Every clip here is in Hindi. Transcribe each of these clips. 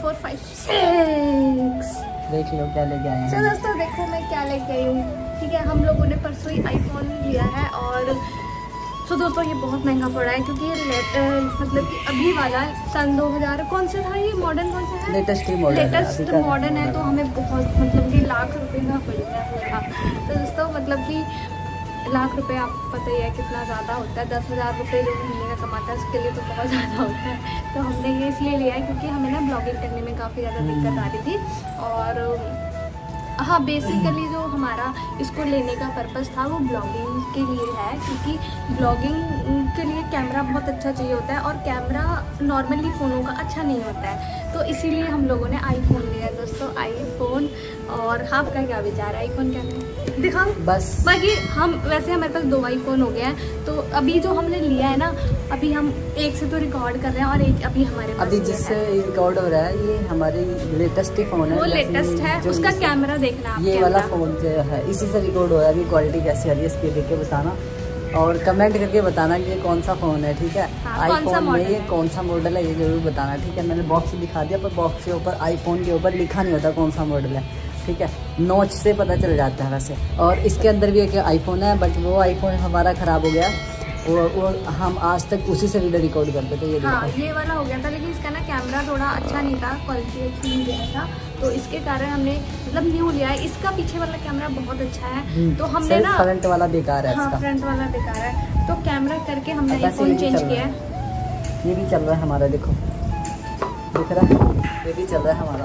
4 5 6। देख लो क्या लेके आए हैं। चलो दोस्तों देखो मैं क्या लेके आई हूँ। ठीक है, हम लोगों ने परसों ही आईफोन लिया है और तो दोस्तों ये बहुत महंगा पड़ा है क्योंकि ये मतलब कि अभी वाला सन 2000 कौन से था, ये मॉडर्न कौन सा है, लेटेस्ट मॉडर्न है। तो हमें बहुत मतलब कि लाख रुपए का पड़ गया पूरा। तो दोस्तों मतलब कि लाख रुपए आप पता ही है कितना ज़्यादा होता है। 10,000 रुपये जो महीने का कमाता है उसके लिए तो बहुत ज़्यादा होता है। तो हमने ये इसलिए लिया है क्योंकि हमें ना ब्लॉगिंग करने में काफ़ी ज़्यादा दिक्कत आ रही थी। और हाँ, बेसिकली जो हमारा इसको लेने का पर्पस था वो ब्लॉगिंग के लिए है, क्योंकि ब्लॉगिंग के लिए कैमरा बहुत अच्छा चाहिए होता है और कैमरा नॉर्मली फ़ोनों का अच्छा नहीं होता है। तो इसीलिए हम लोगों ने आईफोन लिया है दोस्तों, आईफोन। और आपका क्या विचार है आईफोन क्या है दिखाओ बस। बाकी हम वैसे हमारे पास 2 आईफोन हो गया है। तो अभी जो हमने लिया है ना, अभी हम एक से तो रिकॉर्ड कर रहे हैं और एक अभी हमारे पास अभी जिससे रिकॉर्ड हो रहा है ये हमारे लेटेस्ट ही फोन है, वो लेटेस्ट है। उसका कैमरा देखना आप, ये वाला फोन जो है इसी से रिकॉर्ड हो रहा है। अभी क्वालिटी कैसी आ रही है इसकी देख के बताना और कमेंट करके बताना कि ये कौन सा फ़ोन है। ठीक है, आईफोन में ये कौन सा मॉडल है ये ज़रूर बताना। ठीक है, मैंने बॉक्स दिखा दिया पर बॉक्स के ऊपर आईफोन के ऊपर लिखा नहीं होता कौन सा मॉडल है। ठीक है, नोच से पता चल जाता है वैसे। और इसके अंदर भी एक आईफोन है बट वो आईफोन हमारा ख़राब हो गया वो हम आज तक उसी से वीडियो रिकॉर्ड करते थे। ये वाला हो गया था, लेकिन इसका ना कैमरा थोड़ा अच्छा नहीं था, क्वालिटी अच्छी नहीं दिया था। तो इसके कारण हमने मतलब न्यू लिया है। इसका पीछे वाला कैमरा बहुत अच्छा है। तो हमने ना फ्रंट वाला बेकार है। हाँ, फ्रंट वाला बेकार है। तो कैमरा करके हमने आईफोन चेंज किया है। ये भी चल रहा है हमारा, देखो दिख रहा है, ये भी चल रहा है हमारा।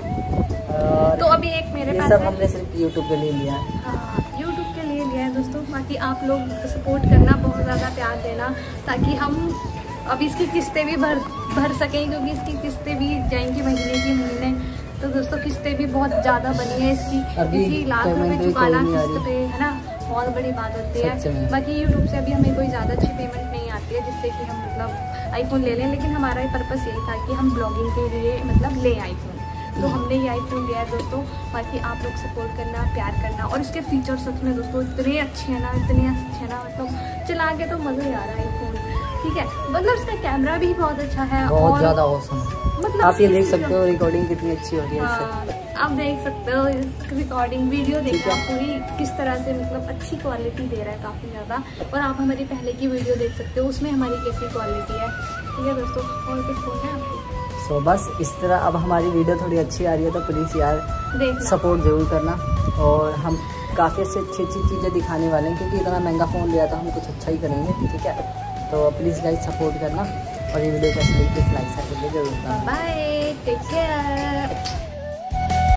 तो अभी एक मेरे पास सब हमने सिर्फ यूट्यूब के लिए लिया है। हाँ, यूट्यूब के लिए लिया है दोस्तों। बाकी आप लोग सपोर्ट करना, बहुत ज़्यादा प्यार देना ताकि हम अब इसकी किस्तें भी भर सकें, क्योंकि इसकी किस्तें भी जाएंगी महीने। तो दोस्तों किस्तें भी बहुत ज़्यादा बनी है इसकी, क्योंकि लाख रुपये चुकाना किस्त पे है ना, बहुत बड़ी बात होती है। बाकी यूट्यूब से अभी हमें कोई ज़्यादा अच्छी पेमेंट नहीं आती है जिससे कि हम मतलब आईफोन ले लें, लेकिन हमारा ही पर्पस यही था कि हम ब्लॉगिंग के लिए मतलब लें आईफोन। तो हमने ये आईफोन लिया है दोस्तों। बाकी आप लोग सपोर्ट करना, प्यार करना। और इसके फीचर सच में दोस्तों इतने अच्छे हैं ना, इतने अच्छे हैं ना, मतलब चला के तो मज़ा ही आ रहा है आईफोन। ठीक है, मतलब इसका कैमरा भी बहुत अच्छा है, बहुत ज़्यादा ऑसम। मतलब आप ये देख सकते हो रिकॉर्डिंग कितनी अच्छी हो रही है इससे। आप देख सकते हो रिकॉर्डिंग वीडियो देखिए पूरी किस तरह से मतलब अच्छी क्वालिटी दे रहा है काफ़ी ज़्यादा। और आप हमारी पहले की वीडियो देख सकते हो, उसमें हमारी कैसी क्वालिटी है। ठीक है दोस्तों, और कुछ बोलना है आपको? सो बस इस तरह अब हमारी वीडियो थोड़ी अच्छी आ रही है तो प्लीज़ यार सपोर्ट ज़रूर करना। और हम काफ़ी अच्छी चीज़ें दिखाने वाले हैं, क्योंकि इतना महंगा फ़ोन लिया था, हम कुछ अच्छा ही करेंगे। ठीक है, तो प्लीज़ गाइस सपोर्ट करना और ये वीडियो कैसी लगी प्लीज़ लाइक शेयर करके जरूर। Bye, take care.